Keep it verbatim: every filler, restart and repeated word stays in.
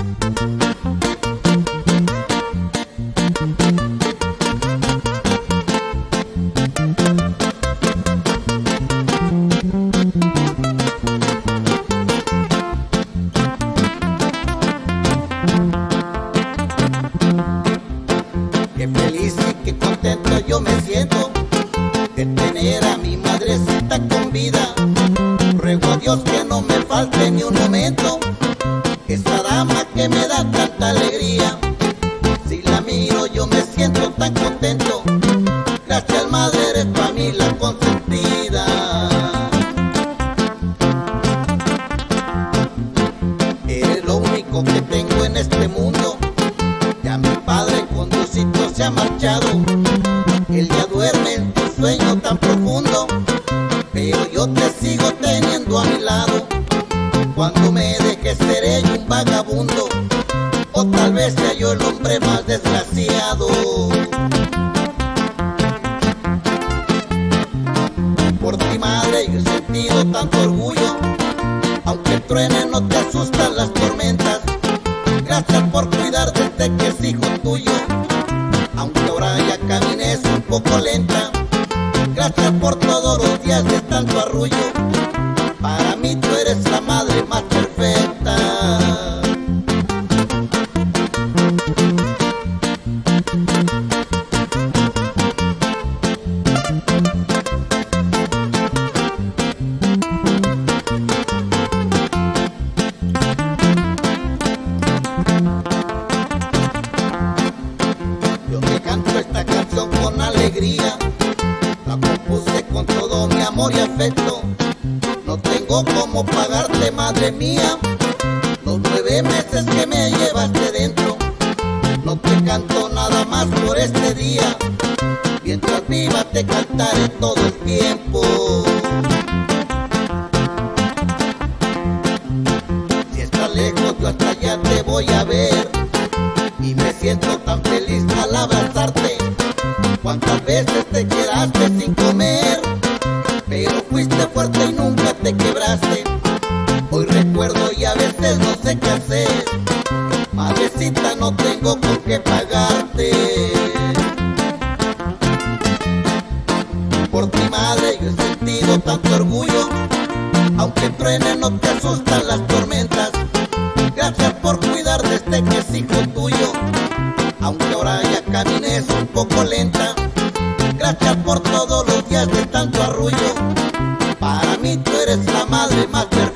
Qué feliz y qué contento yo me siento de tener a mi madrecita con vida. Ruego a Dios que no me falte ni un momento esa dama que me da tanta alegría. Si la miro yo me siento tan contento. Gracias, madre, eres para mí la consentida. Eres lo único que tengo en este mundo. Ya mi padre con Diosito se ha marchado. Él ya duerme en tu sueño tan profundo, pero yo te sigo teniendo a mi lado. Cuando me dejes seré yo un vagabundo, o tal vez sea yo el hombre más desgraciado. Por ti, madre, yo he sentido tanto orgullo. Aunque truene no te asustan las tormentas. Gracias por cuidar desde que es hijo tuyo. Aunque ahora ya camines un poco lenta. Gracias por todos los días de tanto arrullo. Para mí tú eres la madre más perfecta. Yo te canto esta canción con alegría. La compuse con todo mi amor y afecto. No tengo cómo pagarte, madre mía, los nueve meses que me llevaste dentro. No te canto nada más por este día. Mientras viva te cantaré todo el tiempo. Si estás lejos yo hasta allá te voy a ver, y me siento tan feliz al abrazarte. Cuántas veces te quedaste sin comer, pero fuiste fuerte y nunca te quebraste. Hoy recuerdo y a veces no sé qué hacer. Madrecita, no tengo con qué pagarte. Por ti, madre, yo he sentido tanto orgullo. Aunque truene no te asustan las tormentas. Gracias por cuidar desde que es hijo tuyo. Aunque ahora ya camines un poco lenta. Gracias por todos los días de tanto arrullo. Para mí tú eres la madre más perfecta.